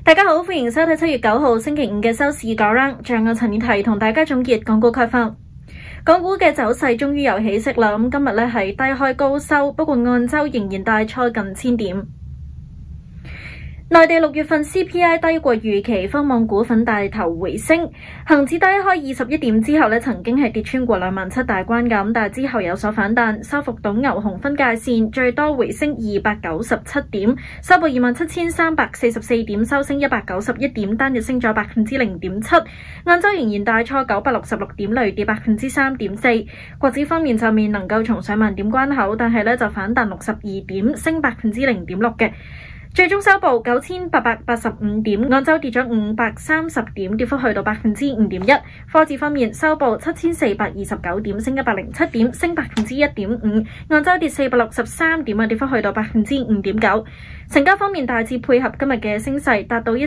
大家好，歡迎收睇7月9號星期五嘅收市講 round，像我陳念提同大家總結港股概況。港股嘅走勢終於有起色啦，今日咧係低開高收，不過按周仍然大挫近1000點。內地6月份 CPI 低過預期，科網股份帶頭回升，恒指低開21點之後曾經係跌穿過27000大關咁，但係之後有所反彈，收復到牛熊分界線，最多回升297點，收報27344點，收升191點，單日升咗0.7%，按周仍然大挫966點，累跌3.4%。國指方面就未能夠重上萬點關口，但係就反彈62點，升0.6%嘅。最終收報9885點，按周跌咗530點，跌幅去到5.1%。科指方面收報7429點，升107點，升1.5%，按周跌463點，跌幅去到5.9%。成交方面大致配合今日嘅升勢，達到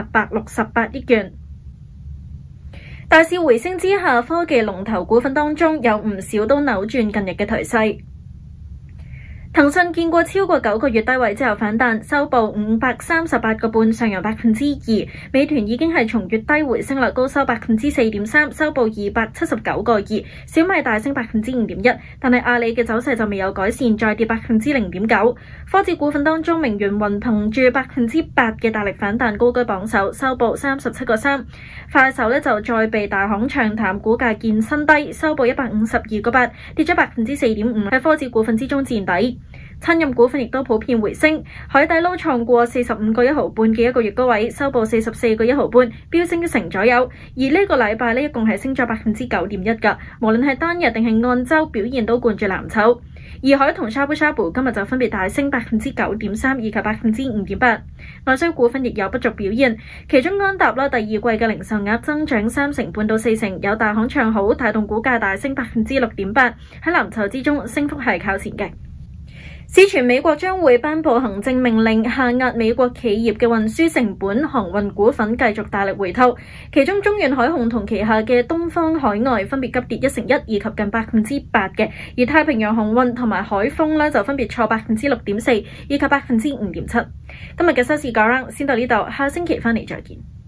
1868億元。大市回升之下，科技龍頭股份當中有唔少都扭轉近日嘅頹勢。騰訊見過超過9個月低位之後反彈，收報538個半，上揚2%。美團已經係從月低回升啦，高收4.3%，收報279個2。小米大升5.1%，但係阿里嘅走勢就未有改善，再跌0.9%。科指股份當中，明源雲憑住8%嘅大力反彈，高居榜首，收報37個3。快手就再被大行唱淡，股價見新低，收報152個8，跌咗4.5%，喺科指股份之中墊底。餐飲股份亦都普遍回升，海底撈創過45個1毫半嘅一個月高位，收報44個1毫半，飆升1成左右。而呢個禮拜一共係升咗9.1%㗎，無論係單日定係按周表現都冠絕藍籌。而海同shabu shabu今日就分別大升9.3%以及5.8%。內需股份亦有不俗表現，其中安踏第二季嘅零售額增長3成半到4成，有大行唱好，帶動股價大升6.8%。喺藍籌之中，升幅係靠前嘅。市傳美國將會頒布行政命令，下壓美國企業嘅運輸成本，航運股份繼續大力回吐。其中中遠海控同旗下嘅東方海外分別急跌1%以及近8%嘅，而太平洋航運同埋海豐就分別挫6.4%以及5.7%。今日嘅收市講 round 先到呢度，下星期翻嚟再見。